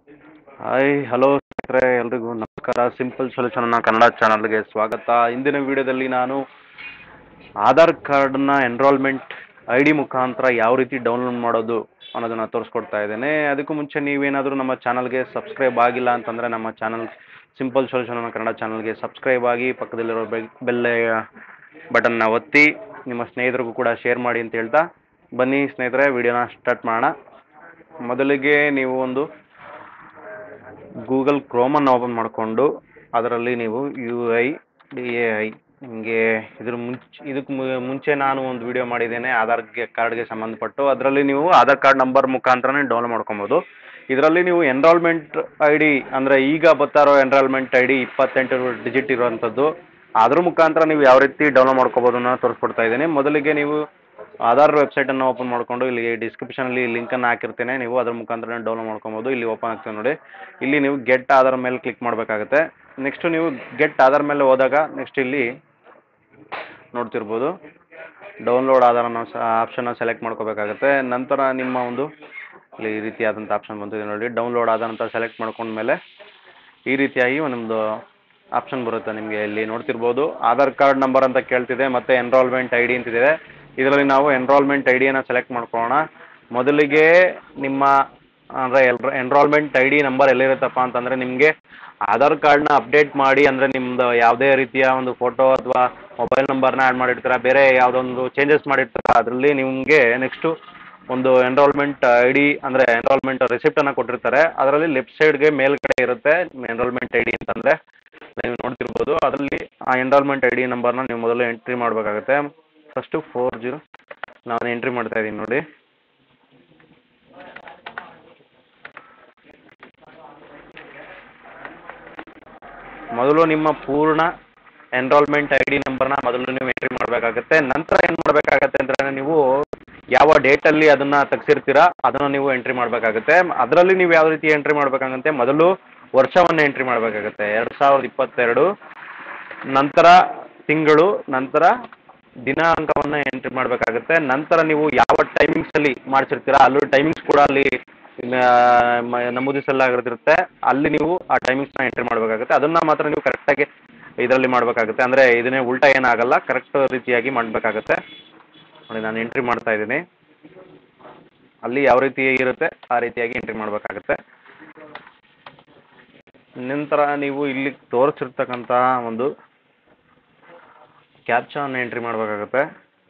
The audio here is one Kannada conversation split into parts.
ಹಾಯ್ ಹಲೋ ಸ್ನೇಹಿತರೆ, ಎಲ್ರಿಗೂ ನಮಸ್ಕಾರ. ಸಿಂಪಲ್ ಸೊಲ್ಯೂಷನ್ ಅನ್ನೋ ಕನ್ನಡ ಚಾನಲ್ಗೆ ಸ್ವಾಗತ. ಇಂದಿನ ವಿಡಿಯೋದಲ್ಲಿ ನಾನು ಆಧಾರ್ ಕಾರ್ಡ್ನ ಎನ್ರೋಲ್ಮೆಂಟ್ ID ಮುಖಾಂತರ ಯಾವ ರೀತಿ ಡೌನ್ಲೋಡ್ ಮಾಡೋದು ಅನ್ನೋದನ್ನು ತೋರಿಸ್ಕೊಡ್ತಾ ಇದ್ದೇನೆ. ಅದಕ್ಕೂ ಮುಂಚೆ ನೀವೇನಾದರೂ ನಮ್ಮ ಚಾನಲ್ಗೆ ಸಬ್ಸ್ಕ್ರೈಬ್ ಆಗಿಲ್ಲ ಅಂತಂದರೆ ನಮ್ಮ ಚಾನಲ್ ಸಿಂಪಲ್ ಸೊಲ್ಯೂಷನ್ ಅನ್ನೋ ಕನ್ನಡ ಚಾನಲ್ಗೆ ಸಬ್ಸ್ಕ್ರೈಬ್ ಆಗಿ, ಪಕ್ಕದಲ್ಲಿರೋ ಬೆಲ್ ಬಟನ್ನ ಒತ್ತಿ, ನಿಮ್ಮ ಸ್ನೇಹಿತರಿಗೂ ಕೂಡ ಶೇರ್ ಮಾಡಿ ಅಂತ ಹೇಳ್ತಾ ಬನ್ನಿ ಸ್ನೇಹಿತರೆ, ವಿಡಿಯೋನ ಸ್ಟಾರ್ಟ್ ಮಾಡೋಣ. ಮೊದಲಿಗೆ ನೀವು ಒಂದು ಗೂಗಲ್ ಕ್ರೋಮನ್ನು ಓಪನ್ ಮಾಡಿಕೊಂಡು ಅದರಲ್ಲಿ ನೀವು UIDAI ನಿಮಗೆ ಇದಕ್ಕೆ ಮುಂಚೆ ನಾನು ಒಂದು ವಿಡಿಯೋ ಮಾಡಿದ್ದೇನೆ ಆಧಾರ್ ಕಾರ್ಡ್ಗೆ ಸಂಬಂಧಪಟ್ಟು. ಅದರಲ್ಲಿ ನೀವು ಆಧಾರ್ ಕಾರ್ಡ್ ನಂಬರ್ ಮುಖಾಂತರನೇ ಡೌನ್ಲೋಡ್ ಮಾಡ್ಕೊಬೋದು. ಇದರಲ್ಲಿ ನೀವು ಎನ್ರೋಲ್ಮೆಂಟ್ ID ಅಂದರೆ ಈಗ ಬರ್ತಾ ಇರೋ ಎನ್ರೋಲ್ಮೆಂಟ್ ID 28 ಡಿಜಿಟ್ ಇರುವಂಥದ್ದು, ಅದ್ರ ಮುಖಾಂತರ ನೀವು ಯಾವ ರೀತಿ ಡೌನ್ಲೋಡ್ ಮಾಡ್ಕೋಬೋದು ಅನ್ನೋ ತೋರಿಸ್ಕೊಡ್ತಾ ಇದ್ದೀನಿ. ಮೊದಲಿಗೆ ನೀವು ಆಧಾರ್ ವೆಬ್ಸೈಟನ್ನು ಓಪನ್ ಮಾಡಿಕೊಂಡು ಇಲ್ಲಿ ಡಿಸ್ಕ್ರಿಪ್ಷನಲ್ಲಿ ಲಿಂಕನ್ನು ಹಾಕಿರ್ತೇನೆ, ನೀವು ಅದ್ರ ಮುಖಾಂತರ ಡೌನ್ಲೋಡ್ ಮಾಡ್ಕೊಬೋದು. ಇಲ್ಲಿ ಓಪನ್ ಆಗ್ತದೆ ನೋಡಿ, ಇಲ್ಲಿ ನೀವು ಗೆಟ್ ಆಧಾರ್ ಮೇಲೆ ಕ್ಲಿಕ್ ಮಾಡಬೇಕಾಗುತ್ತೆ. ನೆಕ್ಸ್ಟ್ ನೀವು ಗೆಟ್ ಆಧಾರ್ ಮೇಲೆ ಹೋದಾಗ ನೆಕ್ಸ್ಟ್ ಇಲ್ಲಿ ನೋಡ್ತಿರ್ಬೋದು ಡೌನ್ಲೋಡ್ ಆಧಾರ್ ಅನ್ನೋ ಆಪ್ಷನ್ನ ಸೆಲೆಕ್ಟ್ ಮಾಡ್ಕೋಬೇಕಾಗುತ್ತೆ. ನಂತರ ನಿಮ್ಮ ಒಂದು ಇಲ್ಲಿ ಈ ರೀತಿಯಾದಂಥ ಆಪ್ಷನ್ ಬಂದಿದೆ ನೋಡಿ, ಡೌನ್ಲೋಡ್ ಆಧಾರ್ ಅಂತ ಸೆಲೆಕ್ಟ್ ಮಾಡ್ಕೊಂಡ್ಮೇಲೆ ಈ ರೀತಿಯಾಗಿ ಒಂದೊಂದು ಆಪ್ಷನ್ ಬರುತ್ತೆ ನಿಮಗೆ. ಇಲ್ಲಿ ನೋಡ್ತಿರ್ಬೋದು ಆಧಾರ್ ಕಾರ್ಡ್ ನಂಬರ್ ಅಂತ ಕೇಳ್ತಿದೆ, ಮತ್ತು ಎನ್ರೋಲ್ಮೆಂಟ್ ID ಅಂತಿದೆ. ಇದರಲ್ಲಿ ನಾವು ಎನ್ರೋಲ್ಮೆಂಟ್ IDಯನ್ನು ಸೆಲೆಕ್ಟ್ ಮಾಡ್ಕೊಳ್ಳೋಣ. ಮೊದಲಿಗೆ ನಿಮ್ಮ ಅಂದರೆ ಎನ್ರೋಲ್ಮೆಂಟ್ ID ನಂಬರ್ ಎಲ್ಲಿರುತ್ತಪ್ಪ ಅಂತಂದರೆ, ನಿಮಗೆ ಆಧಾರ್ ಕಾರ್ಡ್ನ ಅಪ್ಡೇಟ್ ಮಾಡಿ ಅಂದರೆ ನಿಮ್ಮದು ಯಾವುದೇ ರೀತಿಯ ಒಂದು ಫೋಟೋ ಅಥವಾ ಮೊಬೈಲ್ ನಂಬರ್ನ ಆ್ಯಡ್ ಮಾಡಿರ್ತೀರ, ಬೇರೆ ಯಾವುದೊಂದು ಚೇಂಜಸ್ ಮಾಡಿರ್ತೀರ, ಅದರಲ್ಲಿ ನಿಮಗೆ ನೆಕ್ಸ್ಟು ಒಂದು ಎನ್ರೋಲ್ಮೆಂಟ್ ID ಅಂದರೆ ಎನ್ರೋಲ್ಮೆಂಟ್ ರಿಸಿಪ್ಟನ್ನು ಕೊಟ್ಟಿರ್ತಾರೆ. ಅದರಲ್ಲಿ ಲೆಫ್ಟ್ ಸೈಡ್ಗೆ ಮೇಲ್ಗಡೆ ಇರುತ್ತೆ ಎನ್ರೋಲ್ಮೆಂಟ್ ID ಅಂತಂದರೆ, ನೀವು ನೋಡ್ತಿರ್ಬೋದು. ಅದರಲ್ಲಿ ಆ ಎನ್ರೋಲ್ಮೆಂಟ್ ID ನಂಬರ್ನ ನೀವು ಮೊದಲು ಎಂಟ್ರಿ ಮಾಡಬೇಕಾಗುತ್ತೆ. ಫಸ್ಟು 40 ನಾನು ಎಂಟ್ರಿ ಮಾಡ್ತಾ ಇದ್ದೀನಿ ನೋಡಿ. ಮೊದಲು ನಿಮ್ಮ ಪೂರ್ಣ ಎನ್ರೋಲ್ಮೆಂಟ್ ID ನಂಬರ್ನ ಮೊದಲು ನೀವು ಎಂಟ್ರಿ ಮಾಡಬೇಕಾಗುತ್ತೆ. ನಂತರ ಏನು ಮಾಡಬೇಕಾಗತ್ತೆ ಅಂದರೆ, ನೀವು ಯಾವ ಡೇಟಲ್ಲಿ ಅದನ್ನು ತೆಗ್ಸಿರ್ತೀರಾ ಅದನ್ನು ನೀವು ಎಂಟ್ರಿ ಮಾಡಬೇಕಾಗುತ್ತೆ. ಅದರಲ್ಲಿ ನೀವು ಯಾವ ರೀತಿ ಎಂಟ್ರಿ ಮಾಡಬೇಕಾಗತ್ತೆ, ಮೊದಲು ವರ್ಷವನ್ನು ಎಂಟ್ರಿ ಮಾಡಬೇಕಾಗುತ್ತೆ 2022, ನಂತರ ತಿಂಗಳು, ನಂತರ ದಿನಾಂಕವನ್ನು ಎಂಟ್ರಿ ಮಾಡಬೇಕಾಗುತ್ತೆ. ನಂತರ ನೀವು ಯಾವ ಟೈಮಿಂಗ್ಸಲ್ಲಿ ಮಾಡಿಸಿರ್ತೀರಾ ಅಲ್ಲಿ ಟೈಮಿಂಗ್ಸ್ ಕೂಡ ಅಲ್ಲಿ ನಮೂದಿಸಲಾಗಿರುತ್ತೆ. ಅಲ್ಲಿ ನೀವು ಆ ಟೈಮಿಂಗ್ಸ್ನ ಎಂಟ್ರಿ ಮಾಡಬೇಕಾಗುತ್ತೆ. ಅದನ್ನು ಮಾತ್ರ ನೀವು ಕರೆಕ್ಟಾಗಿ ಇದರಲ್ಲಿ ಮಾಡಬೇಕಾಗುತ್ತೆ, ಅಂದರೆ ಇದನ್ನೇ ಉಲ್ಟಾ ಏನಾಗಲ್ಲ, ಕರೆಕ್ಟ್ ರೀತಿಯಾಗಿ ಮಾಡಬೇಕಾಗುತ್ತೆ ನೋಡಿ. ನಾನು ಎಂಟ್ರಿ ಮಾಡ್ತಾ ಇದ್ದೀನಿ, ಅಲ್ಲಿ ಯಾವ ರೀತಿ ಇರುತ್ತೆ ಆ ರೀತಿಯಾಗಿ ಎಂಟ್ರಿ ಮಾಡಬೇಕಾಗುತ್ತೆ. ನಂತರ ನೀವು ಇಲ್ಲಿ ತೋರಿಸಿರ್ತಕ್ಕಂಥ ಒಂದು ಕ್ಯಾಪ್ಚಾವನ್ನು ಎಂಟ್ರಿ ಮಾಡಬೇಕಾಗುತ್ತೆ.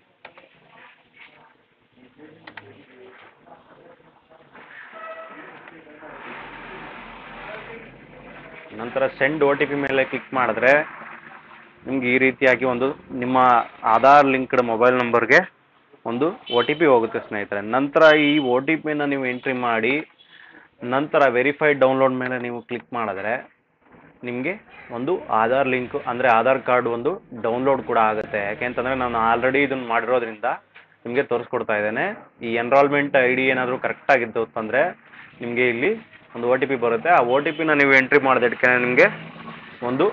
ನಂತರ ಸೆಂಡ್ OTP ಮೇಲೆ ಕ್ಲಿಕ್ ಮಾಡಿದ್ರೆ ನಿಮ್ಗೆ ಈ ರೀತಿಯಾಗಿ ಒಂದು ನಿಮ್ಮ ಆಧಾರ್ ಲಿಂಕ್ಡ್ ಮೊಬೈಲ್ ನಂಬರ್ಗೆ ಒಂದು OTP ಹೋಗುತ್ತೆ ಸ್ನೇಹಿತರೆ. ನಂತರ ಈ OTPನ ನೀವು ಎಂಟ್ರಿ ಮಾಡಿ ನಂತರ ವೆರಿಫೈಡ್ ಡೌನ್ಲೋಡ್ ಮೇಲೆ ನೀವು ಕ್ಲಿಕ್ ಮಾಡಿದ್ರೆ ನಿಮಗೆ ಒಂದು ಆಧಾರ್ ಲಿಂಕ್ ಅಂದರೆ ಆಧಾರ್ ಕಾರ್ಡ್ ಒಂದು ಡೌನ್ಲೋಡ್ ಕೂಡ ಆಗುತ್ತೆ. ಯಾಕೆಂತಂದರೆ ನಾನು ಆಲ್ರೆಡಿ ಇದನ್ನು ಮಾಡಿರೋದ್ರಿಂದ ನಿಮಗೆ ತೋರಿಸ್ಕೊಡ್ತಾ ಇದ್ದೇನೆ. ಈ ಎನ್ರೋಲ್ಮೆಂಟ್ ID ಏನಾದರೂ ಕರೆಕ್ಟಾಗಿದ್ದು ಅಂತಂದರೆ ನಿಮಗೆ ಇಲ್ಲಿ ಒಂದು OTP ಬರುತ್ತೆ. ಆ OTPನ ನೀವು ಎಂಟ್ರಿ ಮಾಡೋದಕ್ಕೆ ನಿಮಗೆ ಒಂದು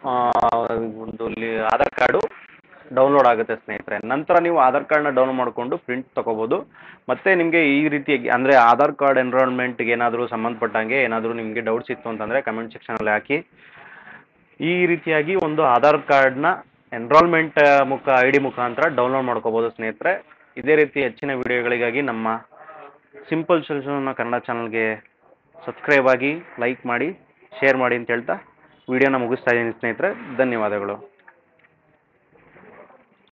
ಆಧಾರ್ ಕಾರ್ಡು ಡೌನ್ಲೋಡ್ ಆಗುತ್ತೆ ಸ್ನೇಹಿತರೆ. ನಂತರ ನೀವು ಆಧಾರ್ ಕಾರ್ಡ್ನ ಡೌನ್ಲೋಡ್ ಮಾಡಿಕೊಂಡು ಪ್ರಿಂಟ್ ತೊಗೋಬೋದು. ಮತ್ತು ನಿಮಗೆ ಈ ರೀತಿಯಾಗಿ ಅಂದರೆ ಆಧಾರ್ ಕಾರ್ಡ್ ಎನ್ರೋಲ್ಮೆಂಟ್ಗೆ ಏನಾದರೂ ಸಂಬಂಧಪಟ್ಟಂಗೆ ಏನಾದರೂ ನಿಮಗೆ ಡೌಟ್ಸ್ ಇತ್ತು ಅಂತಂದರೆ ಕಮೆಂಟ್ ಸೆಕ್ಷನಲ್ಲಿ ಹಾಕಿ. ಈ ರೀತಿಯಾಗಿ ಒಂದು ಆಧಾರ್ ಕಾರ್ಡ್ನ ಎನ್ರೋಲ್ಮೆಂಟ್ ID ಮುಖಾಂತರ ಡೌನ್ಲೋಡ್ ಮಾಡ್ಕೋಬೋದು ಸ್ನೇಹಿತರೆ. ಇದೇ ರೀತಿ ಹೆಚ್ಚಿನ ವಿಡಿಯೋಗಳಿಗಾಗಿ ನಮ್ಮ ಸಿಂಪಲ್ ಸೊಲ್ಯೂಷನ್ ಕನ್ನಡ ಚಾನಲ್ಗೆ ಸಬ್ಸ್ಕ್ರೈಬ್ ಆಗಿ, ಲೈಕ್ ಮಾಡಿ, ಶೇರ್ ಮಾಡಿ ಅಂತ ಹೇಳ್ತಾ ವಿಡಿಯೋನ ಮುಗಿಸ್ತಾ ಇದ್ದೀನಿ ಸ್ನೇಹಿತರೆ. ಧನ್ಯವಾದಗಳು.